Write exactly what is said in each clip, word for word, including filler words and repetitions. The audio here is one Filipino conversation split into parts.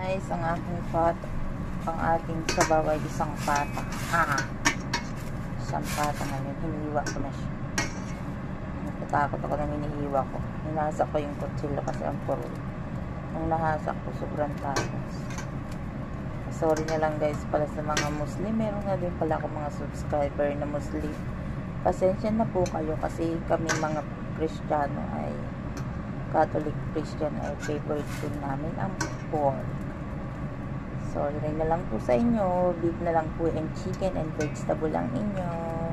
guys, ang aking pot, ang ating sabaw ay isang pata. Ah, isang pata ngayon. Hinihiwa ko na siya. Natatakot ako na hinihiwa ko. Hinasak ko yung kutsilo kasi ang puro. Nung nahasak ko, sobrang tapos. Sorry na lang guys pala sa mga Muslim. Meron nga din pala ako mga subscriber na Muslim. Pasensya na po kayo kasi kami mga Kristiyano ay Catholic Christian ay favorite food namin ang pork. Sorry na lang po sa inyo. Beef na lang po and chicken and vegetable ang inyo.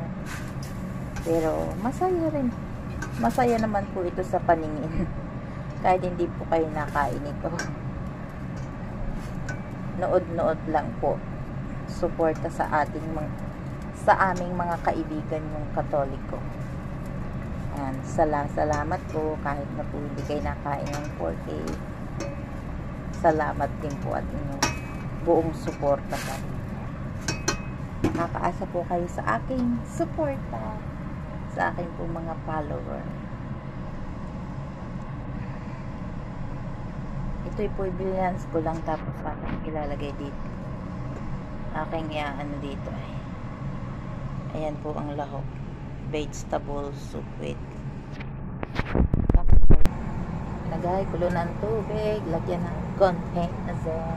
Pero masaya rin. Masaya naman po ito sa paningin. Kahit hindi po kayo nakain ito. Nood-nood lang po. Suporta sa ating mga, sa aming mga kaibigan yung Katoliko. Ayan, sala, salamat po kahit na po hindi kayo nakain ng pork eh. Salamat din po at inyong buong suporta pa rin. Nakakaasa po kayo sa aking suporta sa aking po mga follower. Ito'y po bilance ko lang tapos aking ilalagay dito. Aking ano dito ay. Ayan po ang lahok. Vegetable soup with lagay, kulo ng tubig, lagyan ng konti asin.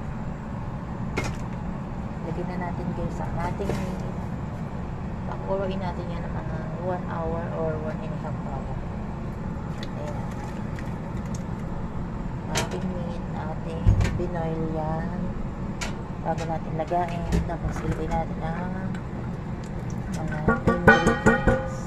Lagyan na natin guys ang ating meat. Pakuloyin natin yan ng mga one hour or one and a half hour. Ayan. Ating meat, ating binoil yan bago natin lagayin. Tapos ilagay natin ang mga ingredients.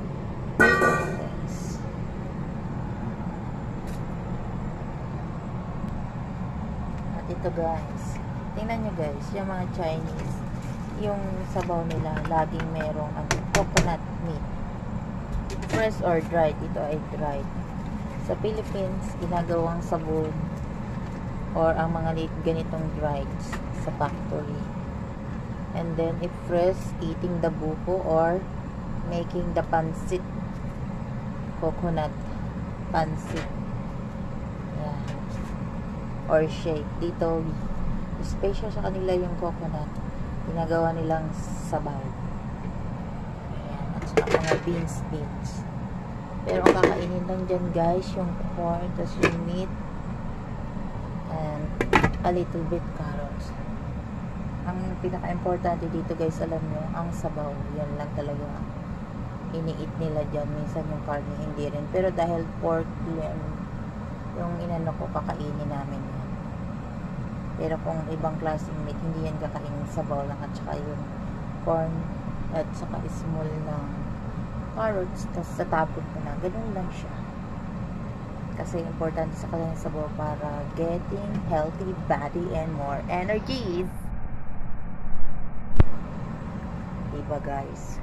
At ito guys, tingnan nyo guys, yung mga Chinese, yung sabaw nila laging merong ano, coconut meat, fresh or dried. Ito ay dried. Sa Philippines, ginagawang sabon or ang mga ganitong dried sa factory. And then, if fresh, eating the buko or making the pancit, coconut pancit. Yeah. Or shake. Dito, special sa kanila yung coconut. Ginagawa nilang sabaw. Ayan. At saka mga beans, beans. Pero ang kakainin lang dyan guys, yung corn, tas yung meat, and a little bit carrots. Ang pinaka-importante dito guys, alam nyo, ang sabaw. Yan lang talaga iniit nila dyan. Minsan yung karne hindi rin. Pero dahil pork yan, yung inano ko, kakainin namin yan. Pero kung ibang klaseng meat, hindi yan kakainin, sabaw lang. At saka yung corn at saka small ng carrots, tapos sa tapon ko na. Ganun lang siya. Kasi importante sa kanilang sabaw para getting healthy body and more energies. Diba guys?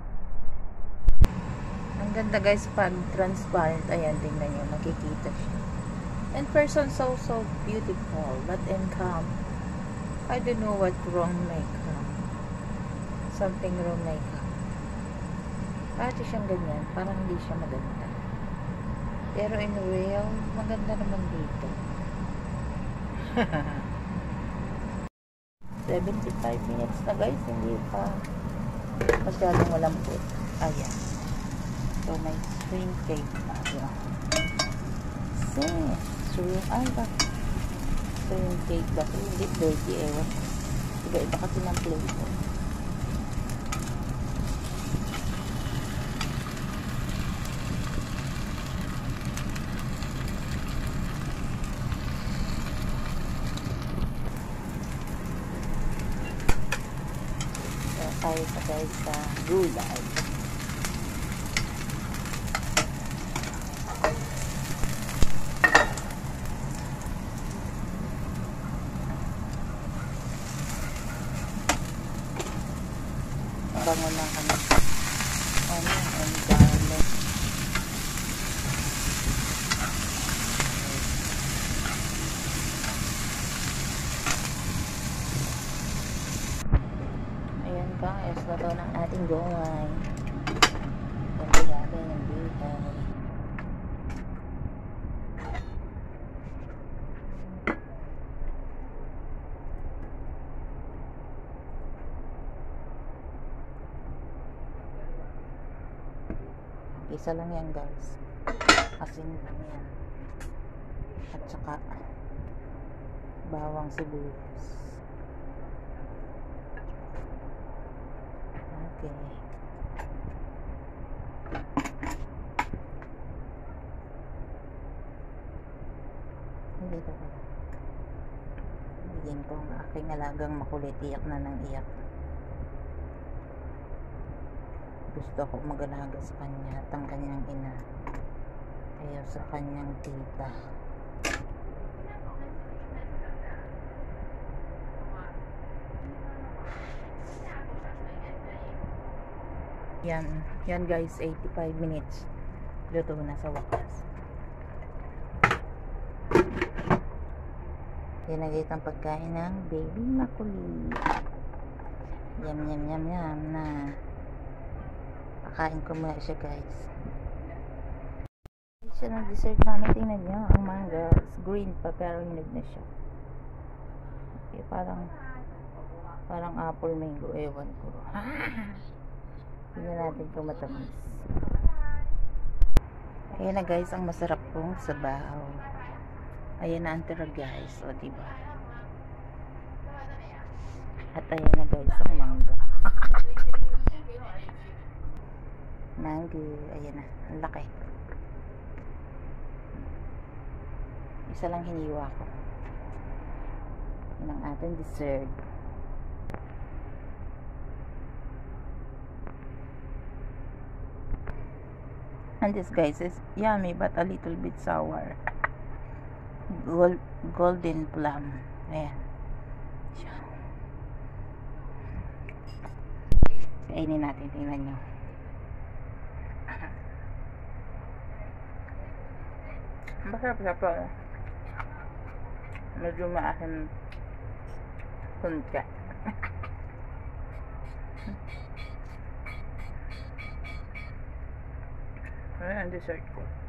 Ang ganda guys pag transparent. Ayan, tingnan nyo, nakikita siya. And person so so beautiful, but in calm. I don't know what wrong may come. Something wrong may come. Pati siyang ganyan, parang hindi siya maganda. Pero in real, maganda naman dito. seventy-five minutes na guys, hindi pa masyadong malambot. Ayan. So, may string cake na. Ayan. So, string, ay ba? String cake ba? So, hindi dirty, ewan. Iba-iba kasi ng flavor. Tayo pa guys sa gulay. Bango ng ano, ano, and garlic. Ayan guys, lato ng ating gulay. Ganda yata yung gulay. Isa lang yan guys. Asin lang yan. At saka bawang sibuyas. Okay. Hindi ito pala. Bigyan ko ang aking alagang makulit. Iyak na ng iyak. Gusto ko mag-alaga sa kanya at ang kanyang ina. Kaya sa kanyang tita. Yan. Yan guys. eighty-five minutes. Luto na sa wakas. Yan na guys ang pagkain ng baby makulit. Yum yum yum yum na. Pakain ko muna siya guys. Siya ng dessert namin. Tingnan nyo. Ang mangoes. Green pa pero hinog na siya. Okay, parang parang apple mango. Ewan ko. Tingnan natin kung matamis. Ayan na guys. Ang masarap pong sabaw. Ayan na ang tira guys. O diba? At ayan na guys ang mangga. Mango. Ayan na. Ang laki. Isa lang hiniwa ko. Yan ang ating dessert. And this guys is yummy but a little bit sour. Gold, golden plum. Ayan. Kainin natin. Tingnan nyo. Masarap siya po. Medyo maasin kunti. Ayan ang dessert ko.